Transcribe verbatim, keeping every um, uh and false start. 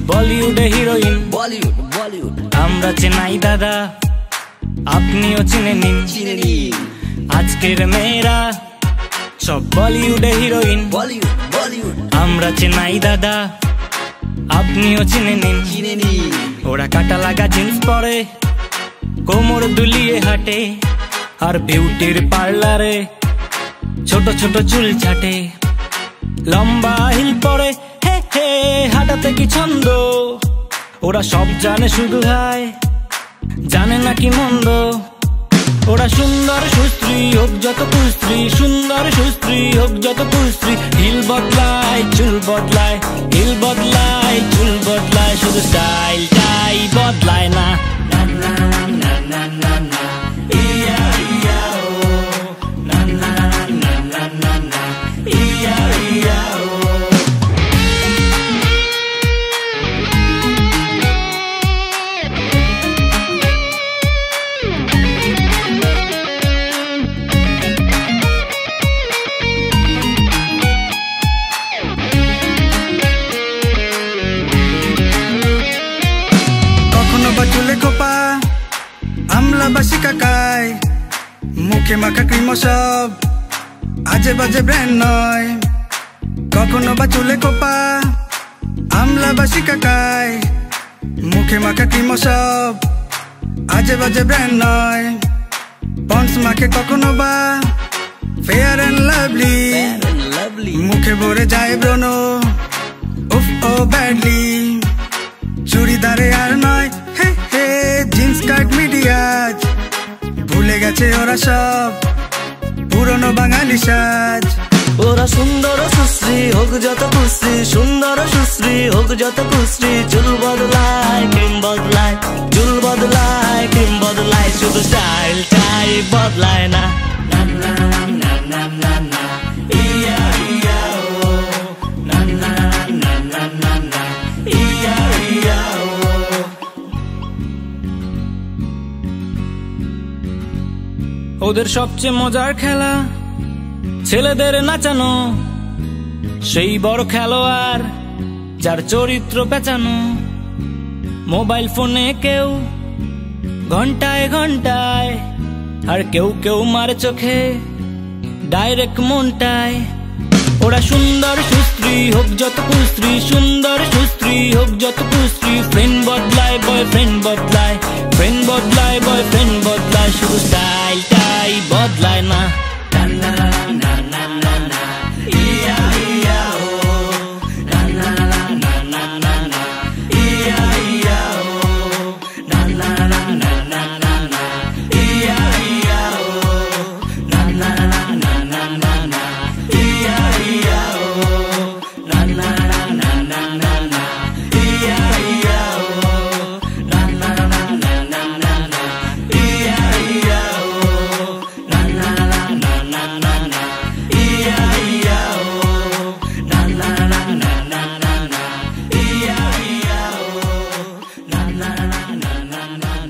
বলিউডে হিরোইন, বলিউড বলিউড আমরা চেনাই দাদা, আপনিও চিনে নিন। চিনে নিন আজকের মেয়েরা সব বলিউডে হিরোইন, বলিউড বলিউড আমরা চেনাই দাদা, আপনিও চিনে নিন। চিনে নিন ওরা কাটা লাগা জিন্স পরে, কোমর দুলিয়ে হাঁটে, আর বিউটির পার্লারে ছোট ছোট চুল ছাটে, লম্বা হিল পরে, হে হে হাঁটাতে কি ছন্দ। ওরা সব জানে শুধু হায়, জানে না কি মন্দ। ওরা সুন্দর সুস্ত্রী হোক যত কুস্ত্রী, সুন্দর সুস্ত্রী হোক যত কুস্ত্রী। হিল বদলায় চুল বদলায়, হিল বদলায় চুল বদলায়, শুধু স্টাইলটাই বদলায় না। না না না না না না ইয়া ইয়া ও, না না না না না না ইয়া ইয়া ও। চুলে খোপা আমলা বাসি কাকায়, মুখে মাখা ক্রিম সব আজে বাজে ব্র্যান্ড নয়। কখনো বা চুলে খোপা আমলা বাসি কাকায়, মুখে মাখা ক্রিম সব আজে বাজে ব্র্যান্ড নয়। পন্ডস মাখে কখনো বা ফেয়ার অ্যান্ড লাভলি, লাভলি মুখে ভরে যায় ব্রণ উফ ও ব্যাডলি। চুড়িদারে আর নয় হে হে জিন্স কাট মিডিয়াজ, ভুলে গেছে ওরা সব পুরনো বাঙালি সাজ। ওরা সুন্দর সুশ্রী হোক যত কুশ্রী, সুন্দর সুশ্রী হোক যত কুশ্রী। চুল বদলায় ক্রিম বদলায়, চুল বদলায় ক্রিম বদলায়, শুধু স্টাইলটাই বদলায় না। না না না না না না ইয়া ইয়া ও, না না না না না না ইয়া ইয়া ও। ওদের সবচেয়ে মজার খেলা ছেলেদের নাচানো, সেই বড় খেলোয়াড় যার চরিত্র পেঁচানো। মোবাইল ফোনে কেউ ঘন্টায় ঘন্টায়, আর কেউ কেউ মারে চোখে ডাইরেক্ট মনটায়। ওরা সুন্দর সুস্ত্রী হোক যত কুস্ত্রী, সুন্দর সুস্ত্রী হোক যত কুস্ত্রী। ফ্রেন্ড বদলায় বয়ফ্রেন্ড বদলায়, ফ্রেন্ড বদলায় বয়ফ্রেন্ড বদলায়, শুধু স্টাইলটাই বদলায় না। না না না না না না ইয়া ইয়া ও, না না না না না না ইয়া ইয়া ও, না না না না না না ইয়া ইয়া ও, না না না না না না ইয়া ইয়া ও, না না না না না না ইয়া ইয়া ও, na na na na na na na iya iya oh, na na na na na na na iya iya oh, na na na na na na na iya iya oh, na na na na na na